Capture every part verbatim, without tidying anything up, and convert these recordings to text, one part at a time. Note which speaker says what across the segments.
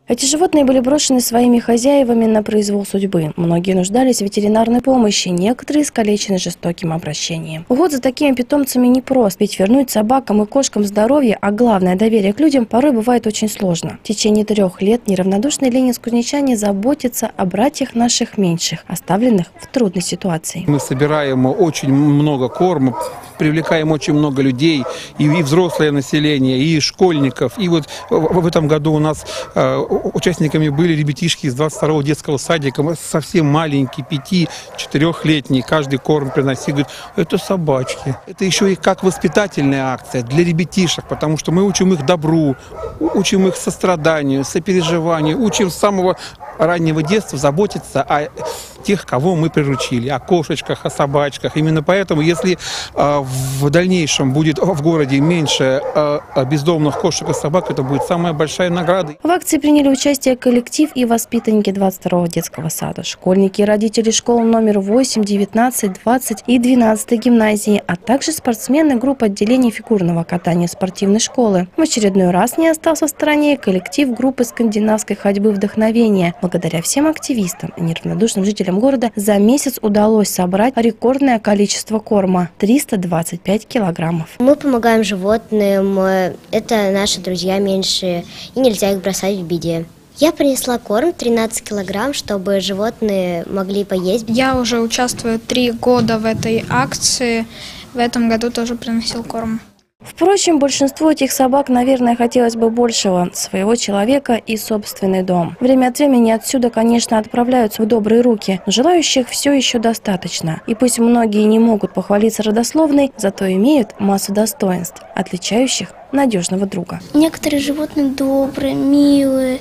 Speaker 1: Эти животные были брошены своими хозяевами на произвол судьбы. Многие нуждались в ветеринарной помощи, некоторые искалечены жестоким обращением. Уход за такими питомцами непрост, ведь вернуть собакам и кошкам здоровье, а главное доверие к людям, порой бывает очень сложно. В течение трех лет неравнодушные ленинск-кузнечане заботятся о братьях наших меньших, оставленных в трудной ситуации.
Speaker 2: Мы собираем очень много корма, привлекаем очень много людей, и, и взрослое население, и школьников. И вот в, в этом году у нас э, участниками были ребятишки из двадцать второго детского садика, совсем маленькие, пяти-четырехлетние. Каждый корм приносит, говорит, это собачки. Это еще и как воспитательная акция для ребятишек, потому что мы учим их добру, учим их состраданию, сопереживанию, учим с самого раннего детства заботиться о тех, кого мы приручили, о кошечках, о собачках. Именно поэтому, если э, в дальнейшем будет в городе меньше э, бездомных кошек и собак, это будет самая большая награда.
Speaker 1: В акции приняли участие коллектив и воспитанники двадцать второго детского сада, школьники и родители школ номер восемь, девятнадцать, двадцать и двенадцать гимназии, а также спортсмены группы отделения фигурного катания спортивной школы. В очередной раз не остался в стороне коллектив группы скандинавской ходьбы «Вдохновение». Благодаря всем активистам и неравнодушным жителям города за месяц удалось собрать рекордное количество корма – триста двадцать пять килограммов.
Speaker 3: Мы помогаем животным, это наши друзья меньшие, и нельзя их бросать в беде. Я принесла корм тринадцать килограмм, чтобы животные могли поесть.
Speaker 4: Я уже участвую три года в этой акции, в этом году тоже приносил корм.
Speaker 1: Впрочем, большинству этих собак, наверное, хотелось бы большего – своего человека и собственный дом. Время от времени отсюда, конечно, отправляются в добрые руки, но желающих все еще достаточно. И пусть многие не могут похвалиться родословной, зато имеют массу достоинств, отличающих надежного друга.
Speaker 5: Некоторые животные добрые, милые,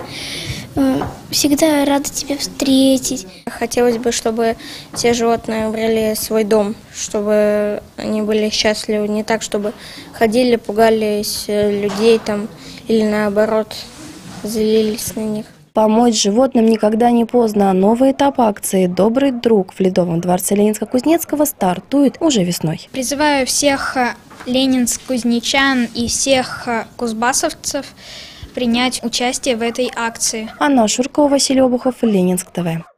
Speaker 5: всегда рады тебя встретить.
Speaker 4: Хотелось бы, чтобы все животные обрели свой дом, чтобы они были счастливы, не так, чтобы ходили, пугались людей там или наоборот злились на них.
Speaker 1: Помочь животным никогда не поздно. Новый этап акции «Добрый друг» в Ледовом дворце Ленинска-Кузнецкого стартует уже весной.
Speaker 4: Призываю всех ленинск-кузнечан и всех кузбассовцев принять участие в этой акции.
Speaker 1: Анна Шуркова, Василий Обухов, Ленинск ТВ.